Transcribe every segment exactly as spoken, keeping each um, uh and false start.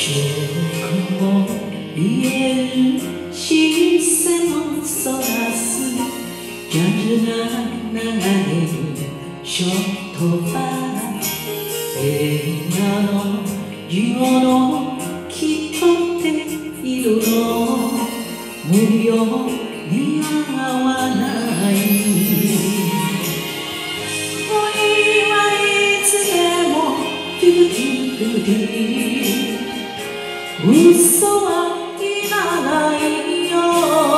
食も癒える視線をそらすジャズが流れるショットバー映画のジオのきっとっているの無料に合わない恋はいつでもフィフティフィフティ嘘はいらないよ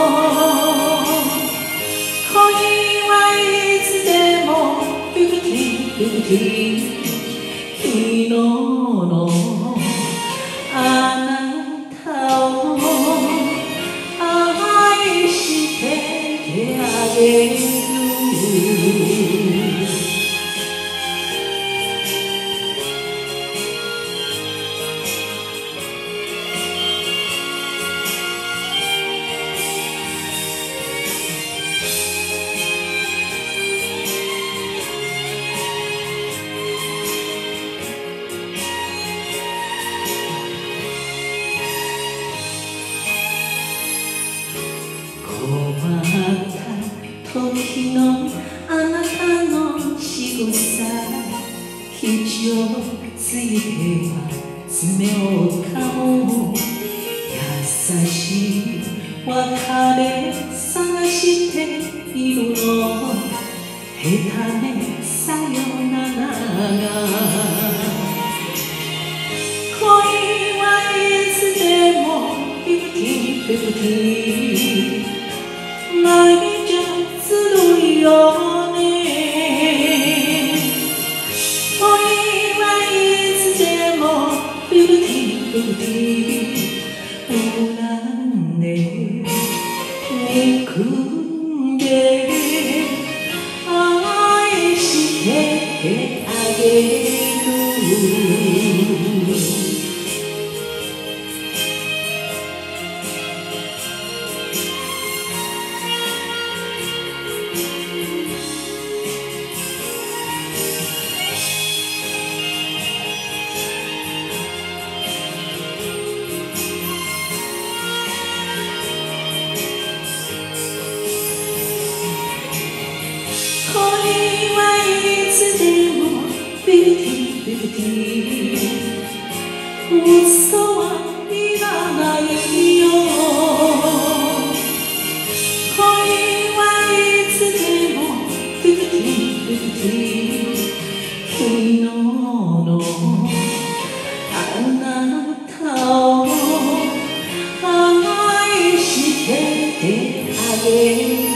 恋はいつでもフィフティフィフティ昨日のあなたを愛してあげる困った時のあなたの仕草気をついては爪を噛もう優しい別れ探しているの下手ねさよならが恋はいつでもフィフティフィフティ泣いちゃずるいよね恋はいつでもフィフティフィフティ恨んで憎んで愛してあげる恋はいつでもフィフティフィフティ嘘はいらないよ恋はいつでもフィフティフィフティ昨日のあなたを愛してあげる